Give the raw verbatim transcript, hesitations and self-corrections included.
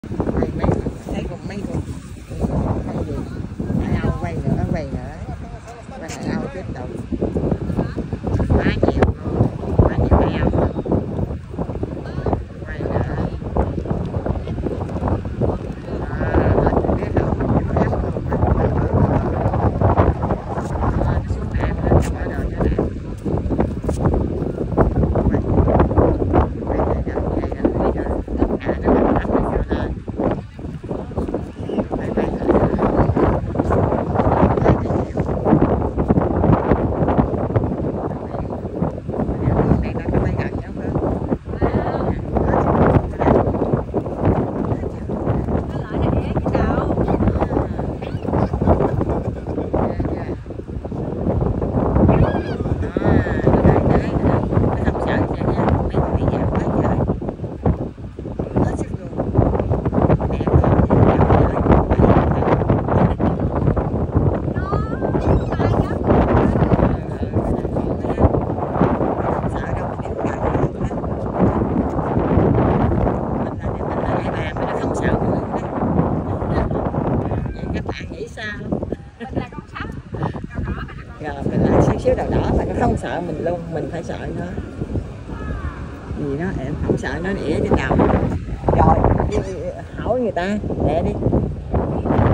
Mấy mấy thấy còn mấy con con gì hải âu quay nữa quay nữa quay hải âu tiếp tục quá nhiều luôn, quá nhiều hải âu quay nữa. Rồi mình lại xíu xíu đầu đỏ mà nó không sợ mình luôn, mình phải sợ nó vì nó em không sợ nó ỉa trên đầu. Rồi hỏi người ta để đi.